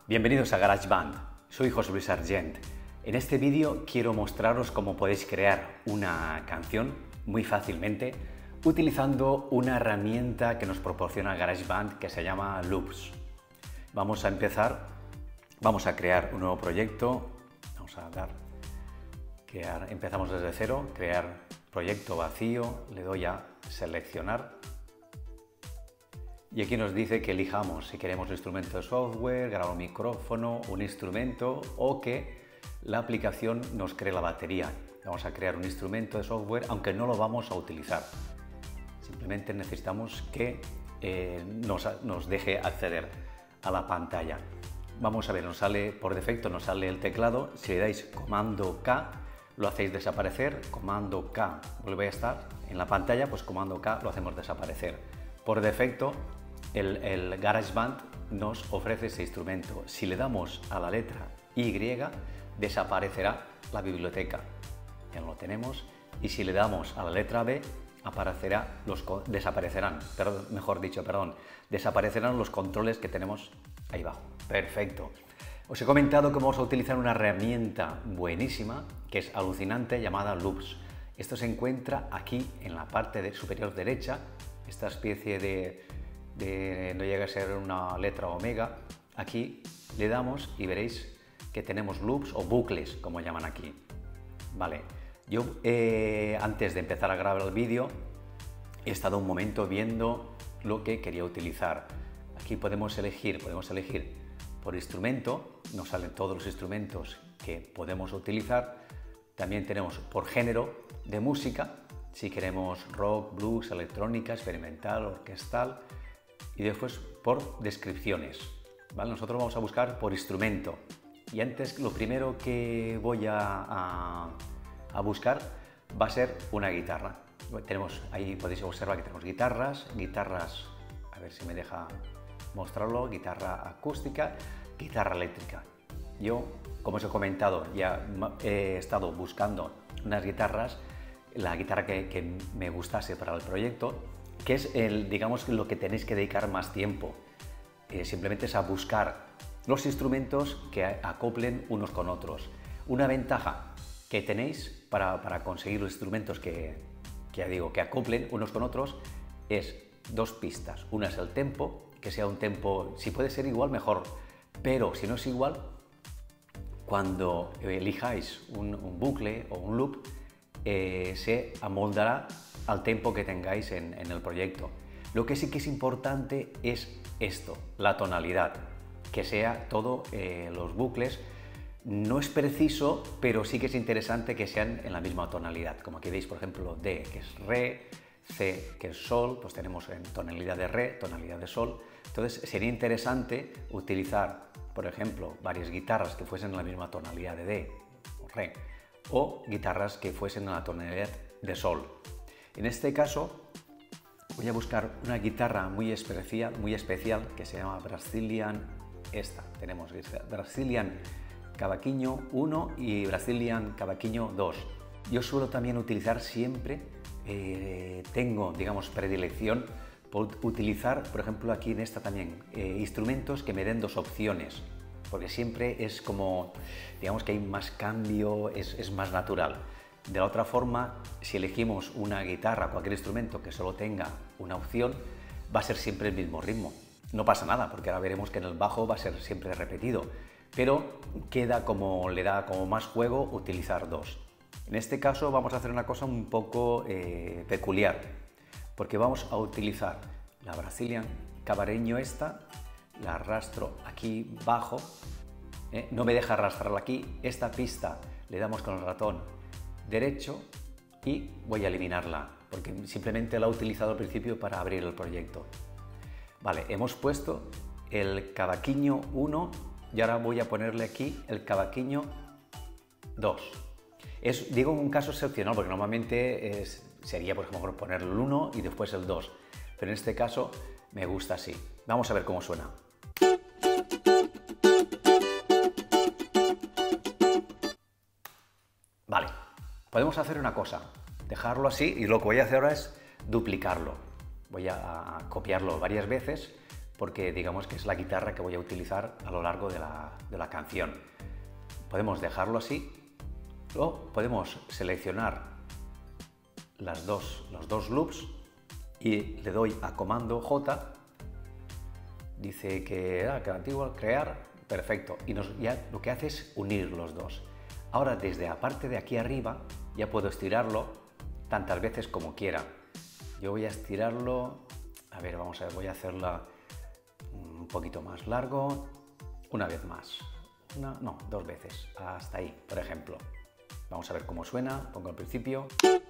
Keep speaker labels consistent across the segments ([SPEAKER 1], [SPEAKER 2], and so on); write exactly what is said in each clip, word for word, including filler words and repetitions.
[SPEAKER 1] Bienvenidos a GarageBand, soy José Luis Argent. En este vídeo quiero mostraros cómo podéis crear una canción muy fácilmente utilizando una herramienta que nos proporciona GarageBand que se llama Loops. Vamos a empezar, vamos a crear un nuevo proyecto, vamos a dar, crear, empezamos desde cero, crear proyecto vacío, le doy a seleccionar. Y aquí nos dice que elijamos si queremos un instrumento de software, grabar un micrófono, un instrumento o que la aplicación nos cree la batería. Vamos a crear un instrumento de software aunque no lo vamos a utilizar. Simplemente necesitamos que eh, nos, nos deje acceder a la pantalla. Vamos a ver, nos sale por defecto, nos sale el teclado. Si le dais comando K, lo hacéis desaparecer. Comando K vuelve a estar en la pantalla, pues comando K lo hacemos desaparecer. Por defecto, El, el GarageBand nos ofrece ese instrumento. Si le damos a la letra Y, desaparecerá la biblioteca. Ya lo tenemos. Y si le damos a la letra B, aparecerá los, desaparecerán, perdón, mejor dicho, perdón, desaparecerán los controles que tenemos ahí abajo. Perfecto. Os he comentado que vamos a utilizar una herramienta buenísima que es alucinante llamada Loops. Esto se encuentra aquí en la parte de superior derecha, esta especie de De, no llega a ser una letra omega. Aquí le damos y veréis que tenemos loops o bucles, como llaman aquí. Vale, yo eh, antes de empezar a grabar el vídeo he estado un momento viendo lo que quería utilizar. Aquí podemos elegir, podemos elegir por instrumento, nos salen todos los instrumentos que podemos utilizar. También tenemos por género de música, si queremos rock, blues, electrónica, experimental, orquestal. Y después por descripciones, ¿vale? Nosotros vamos a buscar por instrumento. Y antes, lo primero que voy a, a, a buscar va a ser una guitarra. Tenemos, ahí podéis observar que tenemos guitarras, guitarras, a ver si me deja mostrarlo, guitarra acústica, guitarra eléctrica. Yo, como os he comentado, ya he estado buscando unas guitarras, la guitarra que, que me gustase para el proyecto, que es el, digamos, lo que tenéis que dedicar más tiempo. Eh, simplemente es a buscar los instrumentos que acoplen unos con otros. Una ventaja que tenéis para, para conseguir los instrumentos que, que ya digo, que acoplen unos con otros es dos pistas. Una es el tempo, que sea un tempo, si puede ser igual mejor, pero si no es igual, cuando elijáis un, un bucle o un loop, eh, se amoldará al tempo que tengáis en, en el proyecto. Lo que sí que es importante es esto, la tonalidad, que sea todo eh, los bucles. No es preciso, pero sí que es interesante que sean en la misma tonalidad. Como aquí veis, por ejemplo, D, que es Re, C, que es Sol, pues tenemos en tonalidad de Re, tonalidad de Sol. Entonces sería interesante utilizar, por ejemplo, varias guitarras que fuesen en la misma tonalidad de D o Re, o guitarras que fuesen en la tonalidad de Sol. En este caso voy a buscar una guitarra muy especial, muy especial que se llama Brazilian. Esta tenemos Brazilian Cavaquinho uno y Brazilian Cavaquinho dos. Yo suelo también utilizar siempre, eh, tengo digamos predilección por utilizar, por ejemplo aquí en esta también, eh, instrumentos que me den dos opciones, porque siempre es como, digamos que hay más cambio, es, es más natural. De la otra forma, si elegimos una guitarra, cualquier instrumento que solo tenga una opción, va a ser siempre el mismo ritmo. No pasa nada, porque ahora veremos que en el bajo va a ser siempre repetido, pero queda como, le da como más juego utilizar dos. En este caso vamos a hacer una cosa un poco eh, peculiar, porque vamos a utilizar la Brazilian Cavaquinho esta, la arrastro aquí bajo, eh, no me deja arrastrarla aquí, esta pista le damos con el ratón derecho y voy a eliminarla porque simplemente la he utilizado al principio para abrir el proyecto. Vale, hemos puesto el Cavaquinho uno y ahora voy a ponerle aquí el Cavaquinho dos. Es, digo en un caso excepcional porque normalmente es, sería por ejemplo poner el uno y después el dos, pero en este caso me gusta así. Vamos a ver cómo suena. Vale. Podemos hacer una cosa, dejarlo así y lo que voy a hacer ahora es duplicarlo. Voy a copiarlo varias veces porque digamos que es la guitarra que voy a utilizar a lo largo de la, de la canción. Podemos dejarlo así o podemos seleccionar las dos, los dos loops y le doy a comando J. Dice que, ah, que antiguo, crear, perfecto. Y nos, ya lo que hace es unir los dos. Ahora desde la parte de aquí arriba ya puedo estirarlo tantas veces como quiera. Yo voy a estirarlo, a ver, vamos a ver, voy a hacerla un poquito más largo, una vez más, una, no, dos veces, hasta ahí, por ejemplo. Vamos a ver cómo suena, pongo al principio.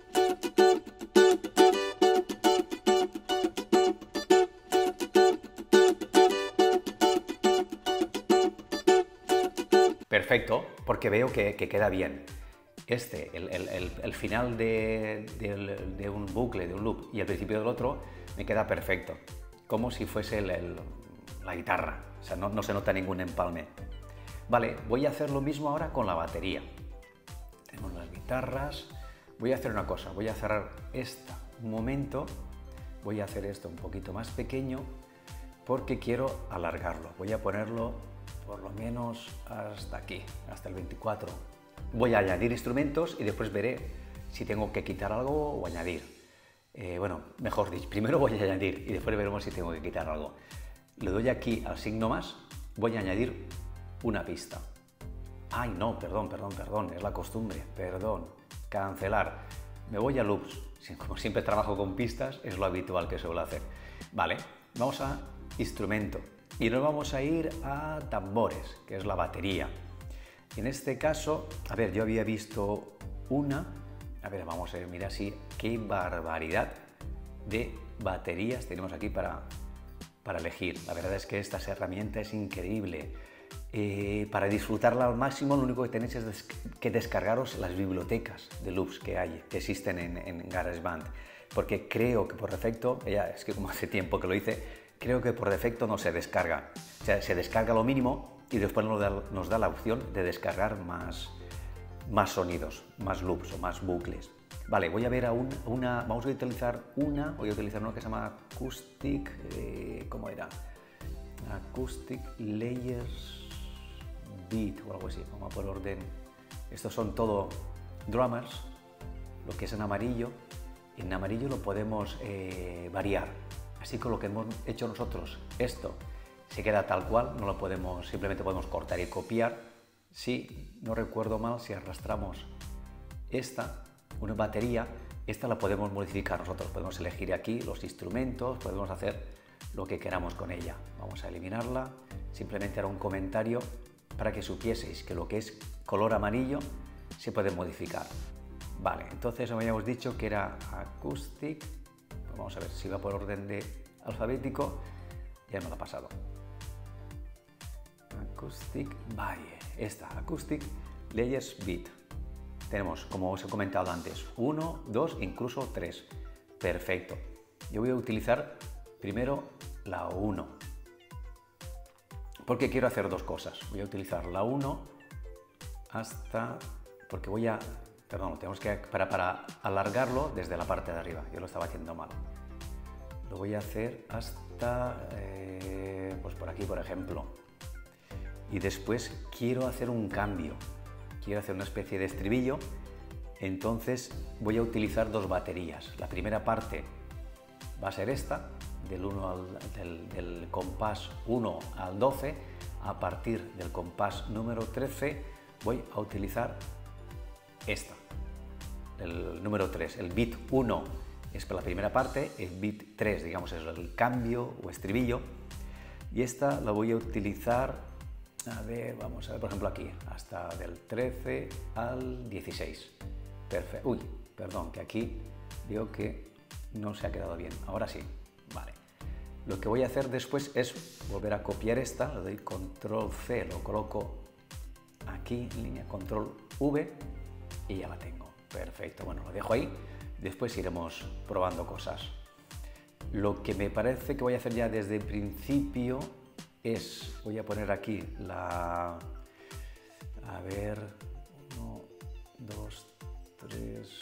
[SPEAKER 1] Perfecto, porque veo que, que queda bien. Este, el, el, el, el final de, de, de un bucle, de un loop, y el principio del otro, me queda perfecto. Como si fuese el, el, la guitarra, o sea, no, no se nota ningún empalme. Vale, voy a hacer lo mismo ahora con la batería. Tenemos las guitarras. Voy a hacer una cosa, voy a cerrar esta un momento, voy a hacer esto un poquito más pequeño, porque quiero alargarlo. Voy a ponerlo por lo menos hasta aquí, hasta el veinticuatro. Voy a añadir instrumentos y después veré si tengo que quitar algo o añadir. Eh, bueno, mejor dicho, primero voy a añadir y después veremos si tengo que quitar algo. Le doy aquí al signo más, voy a añadir una pista. Ay, no, perdón, perdón, perdón, es la costumbre, perdón. Cancelar. Me voy a loops. Como siempre trabajo con pistas, es lo habitual que suelo hacer. Vale, vamos a instrumento. Y nos vamos a ir a tambores, que es la batería. En este caso, a ver, yo había visto una, a ver, vamos a ver, mira así, qué barbaridad de baterías tenemos aquí para, para elegir. La verdad es que esta herramienta es increíble. Eh, para disfrutarla al máximo, lo único que tenéis es des que descargaros las bibliotecas de loops que hay, que existen en, en GarageBand, porque creo que por defecto, ya es que como hace tiempo que lo hice, creo que por defecto no se descarga. O sea, se descarga lo mínimo y después nos da, nos da la opción de descargar más, más sonidos, más loops o más bucles. Vale, voy a ver a un, una, vamos a utilizar una, voy a utilizar una que se llama Acoustic, eh, ¿cómo era? Acoustic Layers Beat o algo así, vamos a por orden. Estos son todo drummers, lo que es en amarillo. En amarillo lo podemos eh, variar, así con lo que hemos hecho nosotros. Esto se queda tal cual, no lo podemos, simplemente podemos cortar y copiar. Si no recuerdo mal, si arrastramos esta, una batería, esta la podemos modificar nosotros, podemos elegir aquí los instrumentos, podemos hacer lo que queramos con ella. Vamos a eliminarla, simplemente haré un comentario para que supieseis que lo que es color amarillo se puede modificar. Vale, entonces habíamos dicho que era Acoustic, pues vamos a ver si va por orden de alfabético, ya me lo ha pasado. Acoustic, vaya, esta, Acoustic Layers Beat. Tenemos, como os he comentado antes, uno, dos, incluso tres. Perfecto. Yo voy a utilizar primero la uno, porque quiero hacer dos cosas. Voy a utilizar la uno hasta, porque voy a, perdón, tenemos que, para, para alargarlo desde la parte de arriba, yo lo estaba haciendo mal. Lo voy a hacer hasta, eh, pues por aquí, por ejemplo. Y después quiero hacer un cambio, quiero hacer una especie de estribillo, entonces voy a utilizar dos baterías. La primera parte va a ser esta, del, uno al, del, del compás uno al doce, a partir del compás número trece voy a utilizar esta, el número tres, el beat uno es para la primera parte, el beat tres, digamos, es el cambio o estribillo, y esta la voy a utilizar, a ver, vamos a ver, por ejemplo aquí, hasta del trece al dieciséis. Perfecto. Uy, perdón, que aquí veo que no se ha quedado bien. Ahora sí, vale. Lo que voy a hacer después es volver a copiar esta, le doy control C, lo coloco aquí, en línea control V, y ya la tengo. Perfecto, bueno, lo dejo ahí, después iremos probando cosas. Lo que me parece que voy a hacer ya desde el principio es, voy a poner aquí la, a ver, uno, dos, tres,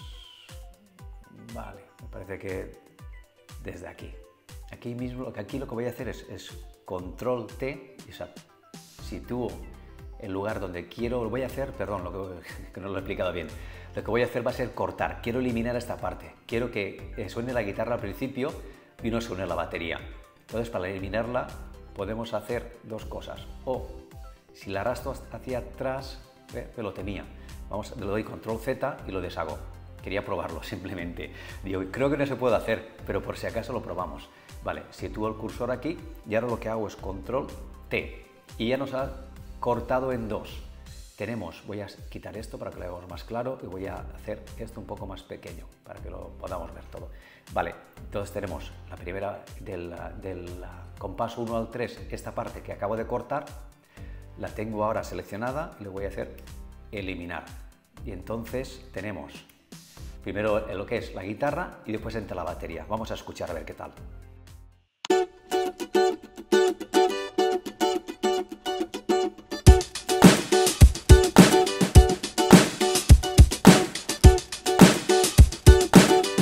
[SPEAKER 1] vale, me parece que desde aquí. Aquí mismo, aquí lo que voy a hacer es, es control T, o sea, sitúo el lugar donde quiero, lo voy a hacer, perdón, lo que, que no lo he explicado bien, lo que voy a hacer va a ser cortar, quiero eliminar esta parte, quiero que suene la guitarra al principio y no suene la batería. Entonces, para eliminarla podemos hacer dos cosas, o si la arrastro hacia atrás, eh, me lo temía, vamos, le doy control Z y lo deshago. Quería probarlo simplemente. Digo, creo que no se puede hacer, pero por si acaso lo probamos. Vale, sitúo el cursor aquí y ahora lo que hago es control T y ya nos ha cortado en dos. Tenemos, voy a quitar esto para que lo hagamos más claro y voy a hacer esto un poco más pequeño para que lo podamos ver todo. Vale, entonces tenemos la primera del, del compás uno al tres, esta parte que acabo de cortar, la tengo ahora seleccionada y le voy a hacer eliminar. Y entonces tenemos primero lo que es la guitarra y después entra la batería. Vamos a escuchar a ver qué tal.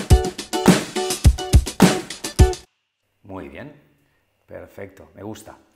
[SPEAKER 1] Muy bien, perfecto, me gusta.